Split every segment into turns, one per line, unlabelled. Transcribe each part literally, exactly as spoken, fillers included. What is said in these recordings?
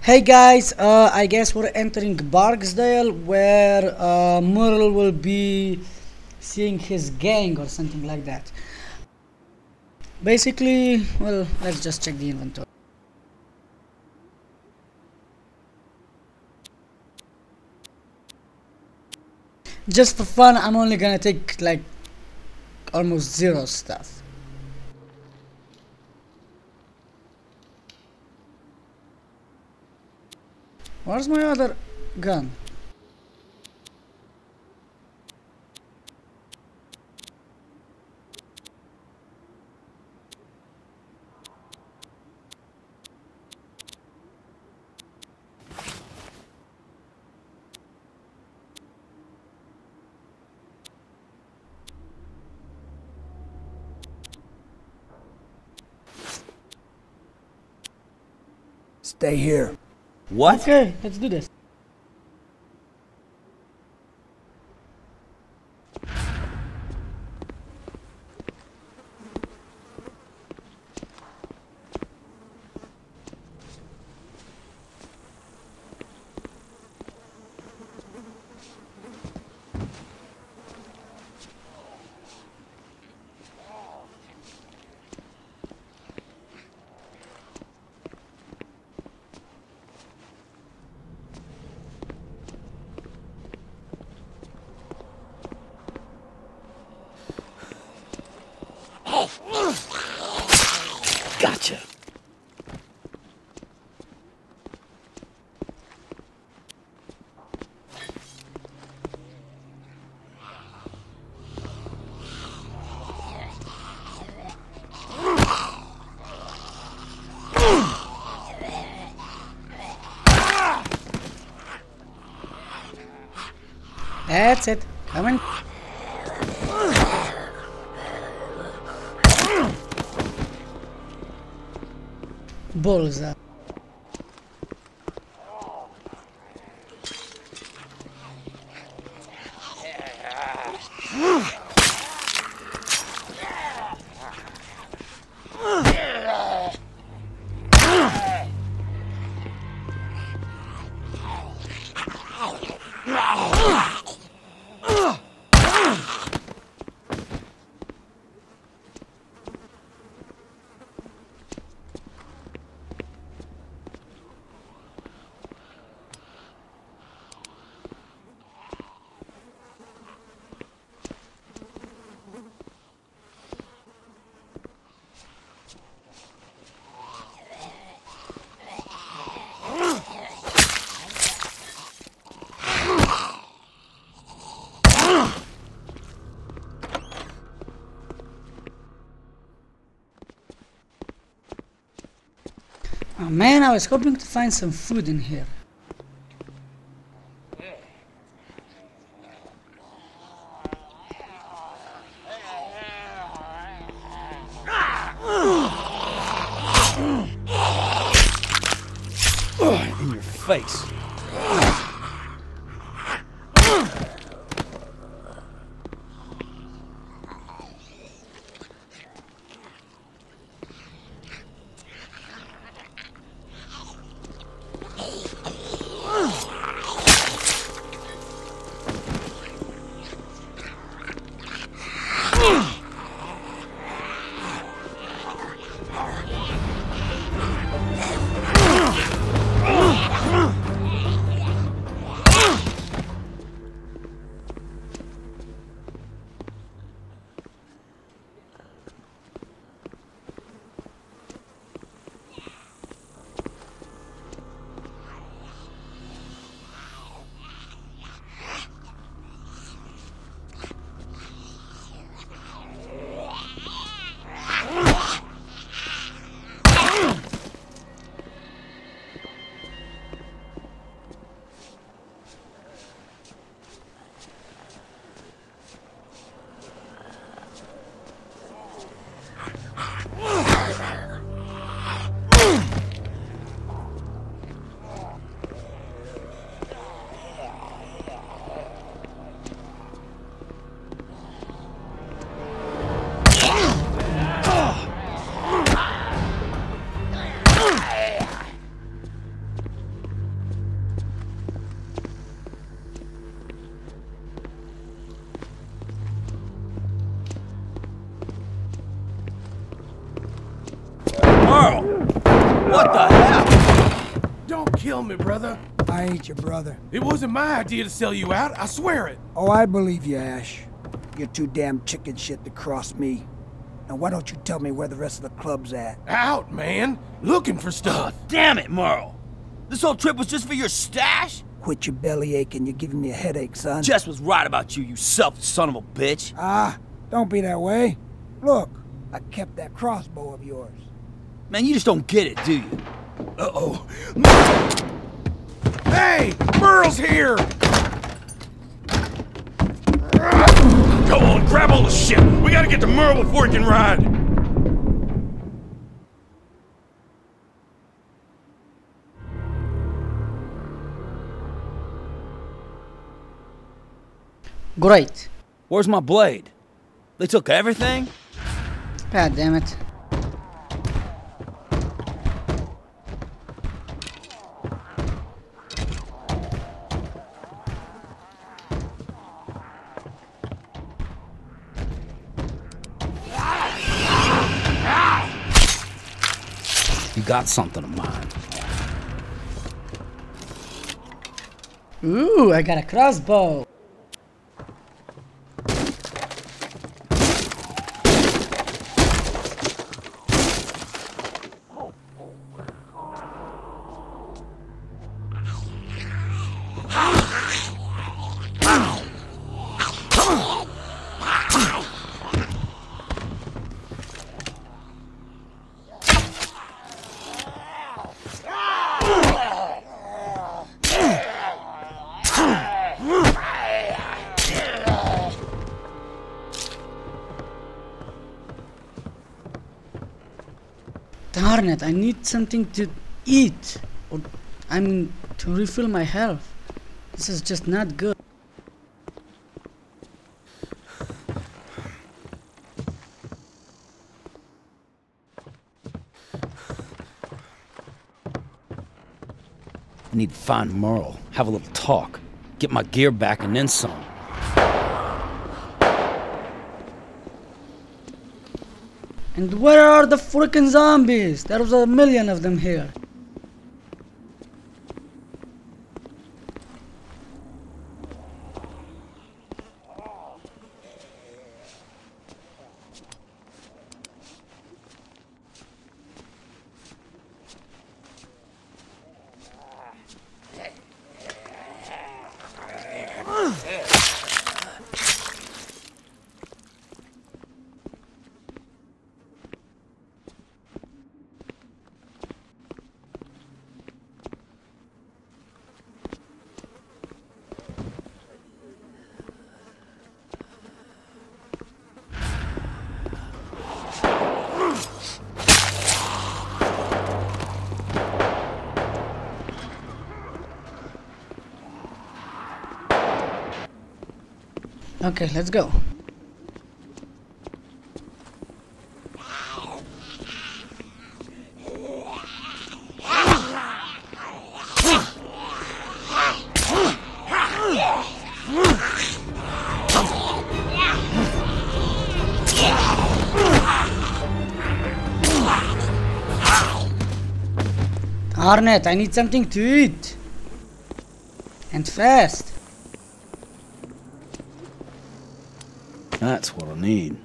Hey guys, uh, I guess we're entering Barksdale where uh, Merle will be seeing his gang or something like that. Basically, well, let's just check the inventory. Just for fun, I'm only gonna take like almost zero stuff. Where's my other gun?
Stay here.
What?
Okay, let's do this.
Gotcha.
That's it. Come on. Bullseye. Oh man, I was hoping to find some food in here.
In your face. What the hell?
Don't kill me, brother.
I ain't your brother.
It wasn't my idea to sell you out, I swear it.
Oh, I believe you, Ash. You're too damn chicken shit to cross me. Now why don't you tell me where the rest of the club's at?
Out, man. Looking for stuff.
Oh, damn it, Merle. This whole trip was just for your stash?
Quit your belly aching, you're giving me a headache, son.
Jess was right about you, you selfish son of a bitch.
Ah, don't be that way. Look, I kept that crossbow of yours.
Man, you just don't get it, do you?
Uh-oh. Hey! Merle's here!
Go on, grab all the shit! We gotta get to Merle before he can ride!
Great.
Where's my blade? They took everything?
God damn it.
You got something of mine.
Ooh, I got a crossbow. Darn it, I need something to eat. Or, I mean, to refill my health. This is just not good.
I need to find Merle, have a little talk, get my gear back and then some.
And where are the freaking zombies? There was a million of them here. Okay, let's go. Arnett, I need something to eat. And fast.
That's what I need.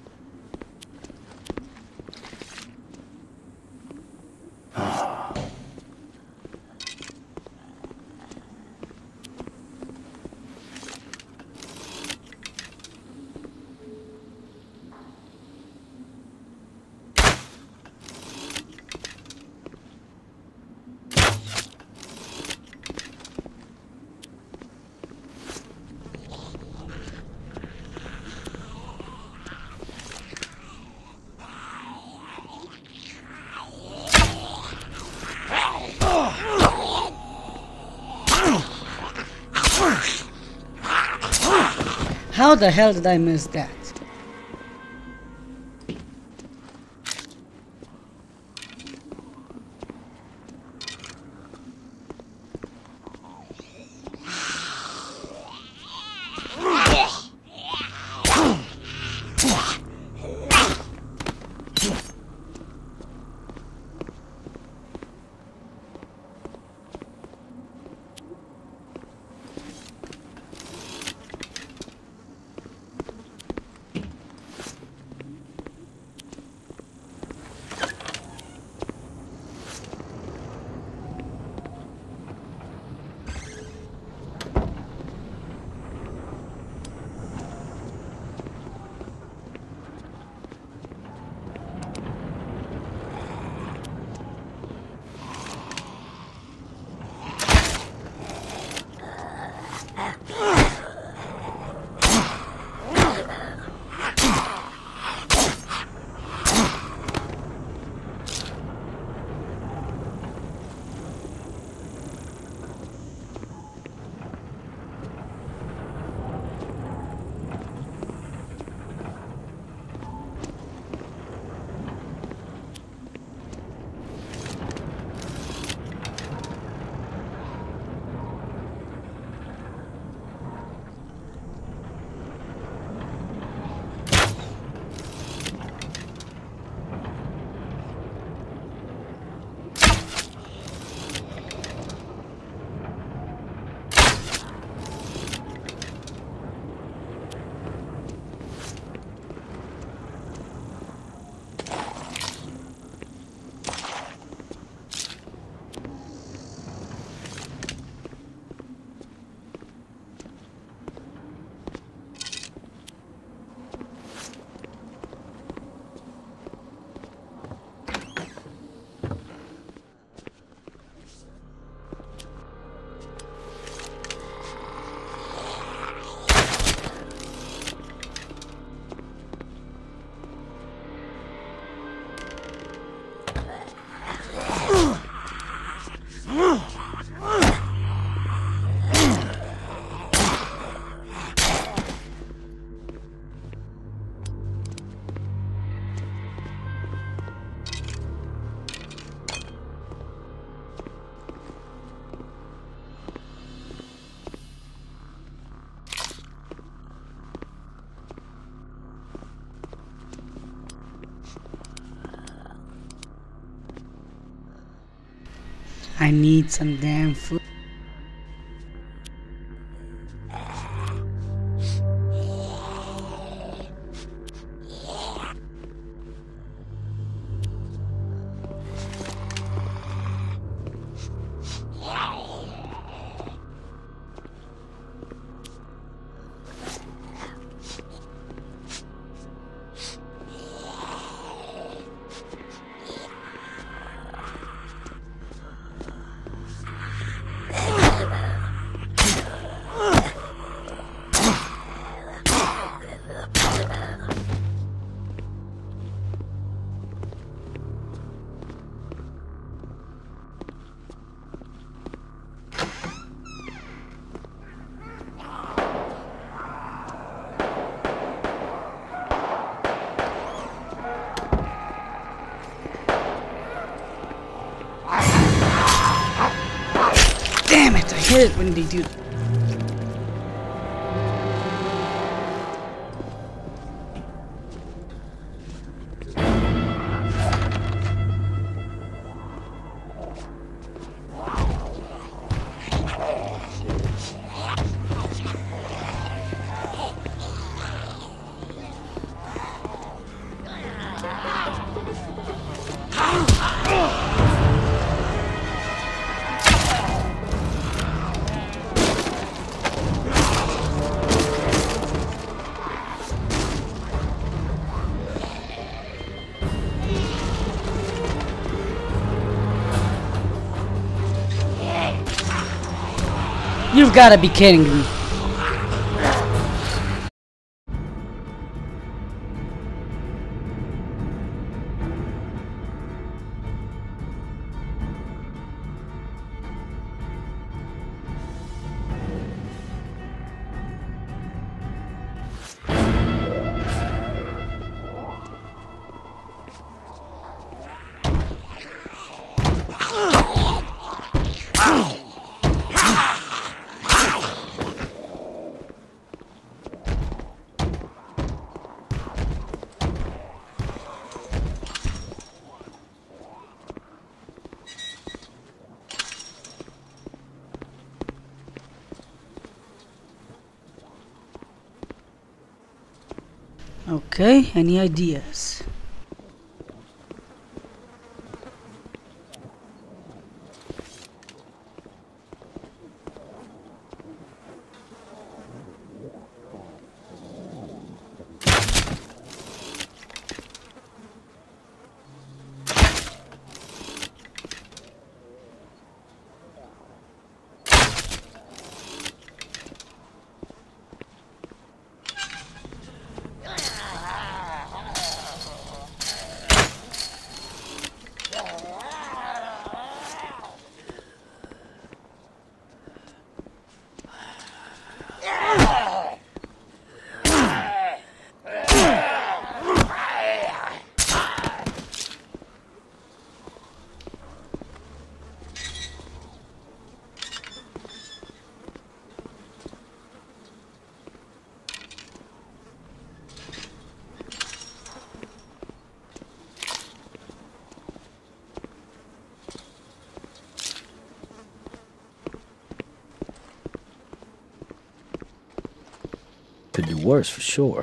How the hell did I miss that?
I need some damn food. Damn it, I hate it when they do. You've gotta be kidding me. Okay, any ideas?
Could do worse for sure.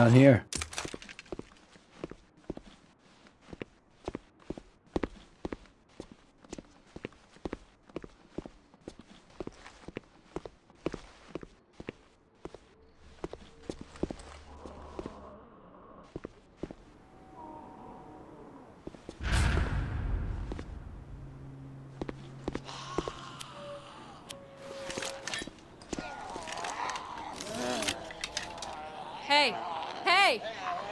out here.
Hey! Hey!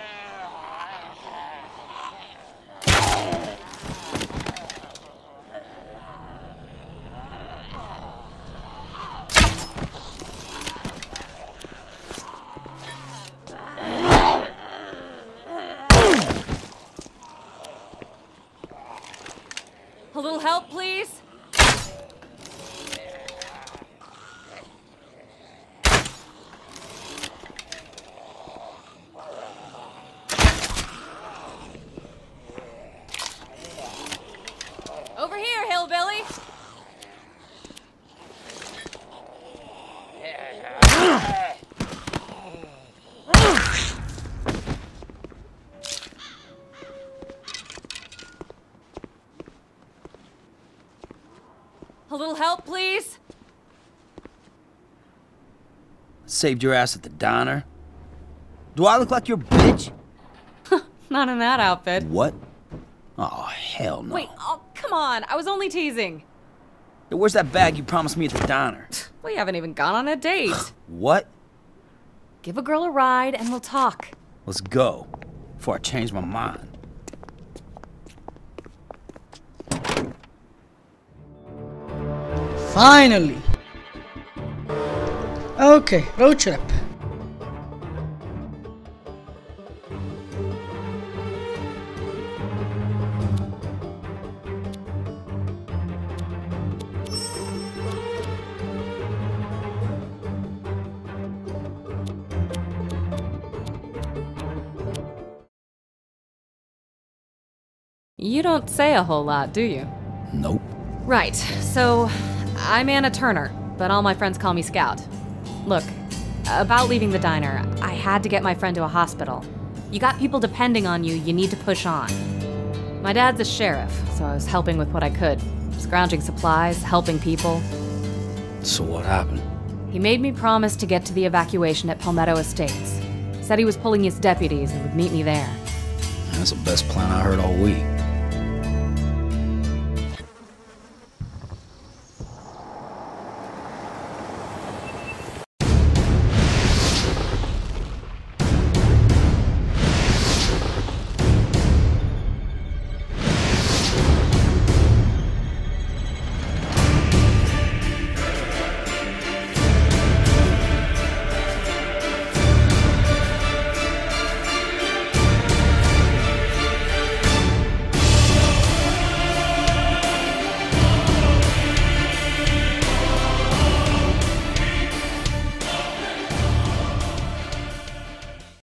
A little help, please? Over here, hillbilly! A little help, please?
Saved your ass at the diner? Do I look like your bitch?
Not in that outfit.
What? Oh, hell no.
Wait, oh, come on. I was only teasing.
Hey, where's that bag you promised me at the diner?
We haven't even gone on a date.
What?
Give a girl a ride and we'll talk.
Let's go, before I change my mind.
Finally. Okay, road trip.
You don't say a whole lot, do you?
Nope.
Right, so I'm Anna Turner, but all my friends call me Scout. Look, about leaving the diner, I had to get my friend to a hospital. You got people depending on you, you need to push on. My dad's a sheriff, so I was helping with what I could. Scrounging supplies, helping people.
So what happened?
He made me promise to get to the evacuation at Palmetto Estates. Said he was pulling his deputies and would meet me there.
That's the best plan I heard all week.